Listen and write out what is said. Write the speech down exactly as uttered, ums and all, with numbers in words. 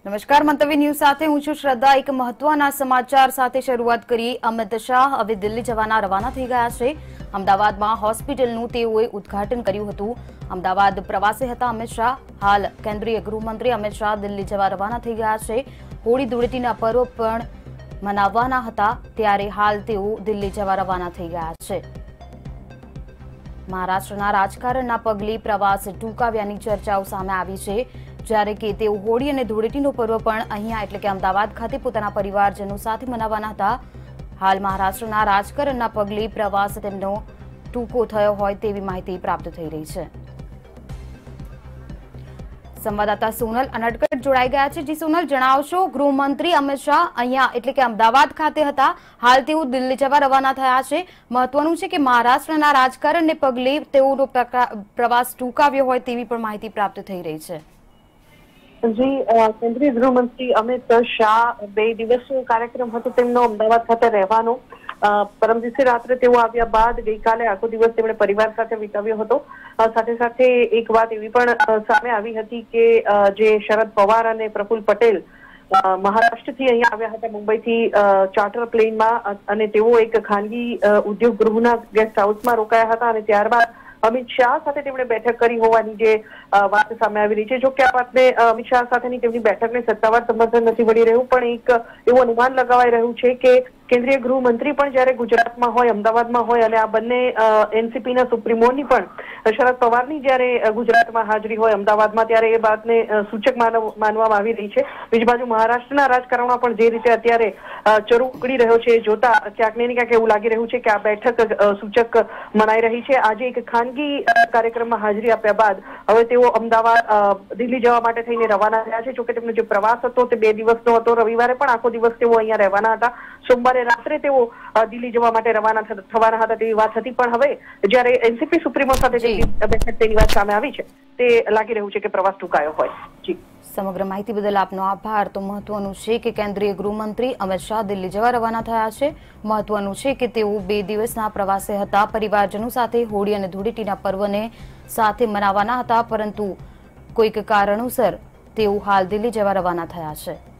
નમસ્કાર, મંતવ્ય ન્યૂઝ સાથે હું છું શ્રદ્ધા। એક મહત્વના સમાચાર સાથે શરૂઆત કરી। અમિત શાહ હવે દિલ્હી જવાના રવાના થઈ ગયા છે। અમદાવાદમાં હોસ્પિટલનું તેઓએ ઉદ્ઘાટન કર્યું હતું। અમદાવાદ પ્રવાસે હતા અમિત શાહ। હાલ કેન્દ્રીય ગૃહમંત્રી અમિત શાહ દિલ્હી જવા રવાના થઈ ગયા છે। હોળી ધૂળેટીના પર્વ પણ મનાવવાના હતા, ત્યારે હાલ તેઓ દિલ્હી જવા રવાના થઈ ગયા છે। મહારાષ્ટ્રના રાજકારણના પગલે પ્રવાસ ટૂંકાવ્યાની ચર્ચાઓ સામે આવી છે, જ્યારે કે તેઓ હોળી અને ધૂળેટીનો પર્વ પણ અહીંયા એટલે કે અમદાવાદ ખાતે પોતાના પરિવારજનો સાથે મનાવવાના હતા। હાલ મહારાષ્ટ્રના રાજકારણના પગલે પ્રવાસ તેમનો ટૂંકો થયો હોય તેવી માહિતી પ્રાપ્ત થઈ રહી છે। સંવાદદાતા સોનલ અનડકટ જોડાઈ ગયા છે। જી સોનલ, જણાવશો, ગૃહમંત્રી અમિત શાહ અહીંયા એટલે કે અમદાવાદ ખાતે હતા, હાલ તેઓ દિલ્હી જવા રવાના થયા છે। મહત્વનું છે કે મહારાષ્ટ્રના રાજકારણને પગલે તેઓનો પ્રવાસ ટૂંકાવ્યો હોય તેવી પણ માહિતી પ્રાપ્ત થઈ રહી છે। જી, કેન્દ્રીય ગૃહમંત્રી અમિત શાહ બે દિવસનો કાર્યક્રમ હતો તેમનો અમદાવાદ ખાતે રહેવાનો। પરમ દિવસે રાત્રે તેઓ આવ્યા બાદ ગઈકાલે આખો દિવસ તેમણે પરિવાર સાથે વિતાવ્યો હતો। સાથે સાથે એક વાત એવી પણ સામે આવી હતી કે જે શરદ પવાર અને પ્રફુલ્લ પટેલ મહારાષ્ટ્રથી અહીંયા આવ્યા હતા, મુંબઈથી ચાર્ટર પ્લેનમાં, અને તેઓ એક ખાનગી ઉદ્યોગ ગૃહના ગેસ્ટ હાઉસમાં રોકાયા હતા અને ત્યારબાદ અમિત શાહ સાથે તેમણે બેઠક કરી હોવાની જે વાત સામે આવી રહી છે। જો કે આ વાતને અમિત શાહ સાથેની તેમની બેઠકને સત્તાવાર સમર્થન નથી મળી રહ્યું, પણ એક એવું અનુમાન લગાવાઈ રહ્યું છે કે કેન્દ્રીય ગૃહમંત્રી પણ જ્યારે ગુજરાતમાં હોય, અમદાવાદમાં હોય, અને આ બંને એનસીપીના સુપ્રીમોની પણ શરદ પવારની જ્યારે ગુજરાતમાં હાજરી હોય અમદાવાદમાં, ત્યારે એ વાતને સૂચક માનવામાં આવી રહી છે। બીજી બાજુ મહારાષ્ટ્રના રાજકારણમાં પણ જે રીતે અત્યારે ચરુ ઉકળી રહ્યો છે, જોતા ક્યાંક ને ક્યાંક એવું લાગી રહ્યું છે કે આ બેઠક સૂચક મનાઈ રહી છે। આજે એક ખાનગી કાર્યક્રમમાં હાજરી આપ્યા બાદ હવે તેઓ અમદાવાદ દિલ્હી જવા માટે થઈને રવાના થયા છે। જોકે તેમનો જે પ્રવાસ હતો તે બે દિવસનો હતો। રવિવારે પણ આખો દિવસ તેઓ અહીંયા રહેવાના હતા। સોમવારે રાત્રે તેઓ દિલ્હી જવા માટે રવાના થવાના હતા તેવી વાત હતી, પણ હવે જ્યારે એનસીપી સુપ્રીમો સાથે બેઠક તેની વાત સામે આવી છે, તે લાગી રહ્યું છે કે પ્રવાસ ટૂંકાયો હોય। જી, સમગ્ર માહિતી બદલ આપનો આભાર। તો મહત્વનું છે કે કેન્દ્રીય ગૃહમંત્રી અમિત શાહ દિલ્હી જવા રવાના થયા છે। મહત્વનું છે કે તેઓ બે દિવસના પ્રવાસે હતા, પરિવારજનો સાથે હોળી અને ધૂળેટીના પર્વને સાથે મનાવવાના હતા, પરંતુ કોઈક કારણોસર તેઓ હાલ દિલ્હી જવા રવાના થયા છે।